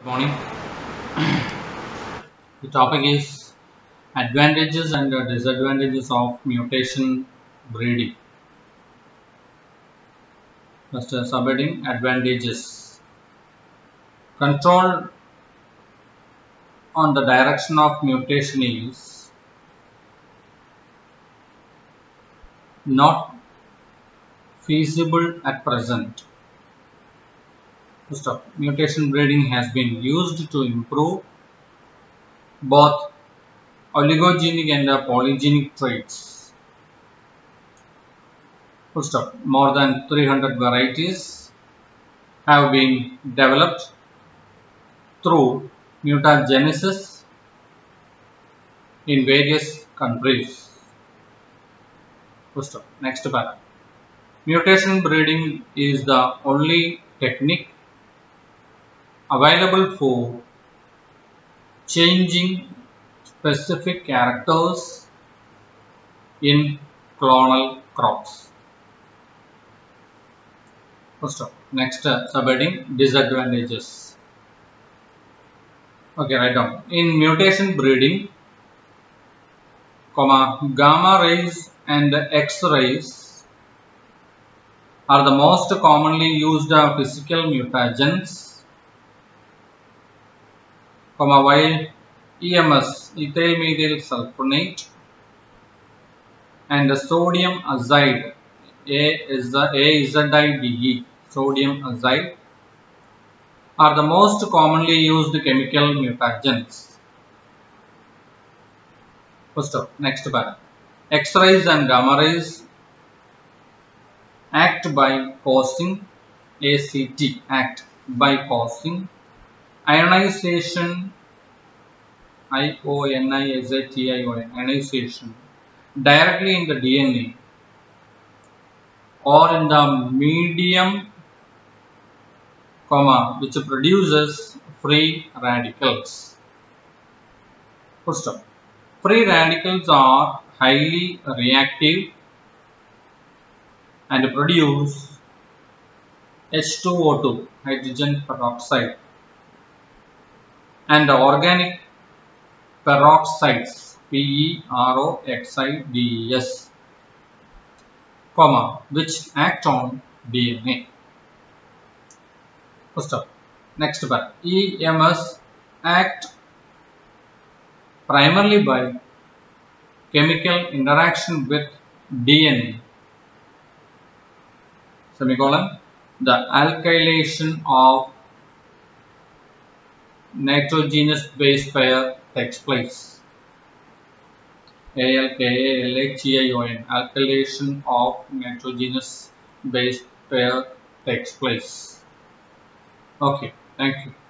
Morning. The topic is advantages and disadvantages of mutation breeding. First, subheading advantages. Control on the direction of mutation is not feasible at present. First off, mutation breeding has been used to improve both oligogenic and polygenic traits. First off, more than 300 varieties have been developed through mutagenesis in various countries. First off, next paragraph. Mutation breeding is the only technique available for changing specific characters in clonal crops. First off, next subheading disadvantages. Okay, write down. In mutation breeding, gamma rays and X-rays are the most commonly used physical mutagens, while EMS, ethyl methyl sulfonate, and sodium azide, AZIDE, sodium azide, are the most commonly used chemical mutagens. First up, next paragraph. X-rays and gamma rays act by causing ionization, ionization directly in the DNA or in the medium, which produces free radicals. First up, free radicals are highly reactive and produce H2O2, hydrogen peroxide, and organic peroxides, PEROXIDES, which act on DNA. First up, next paragraph. EMS act primarily by chemical interaction with DNA, semicolon, the alkylation of nitrogenous base pair takes place. ALKALHEION, alkylation of nitrogenous base pair takes place. Okay, thank you.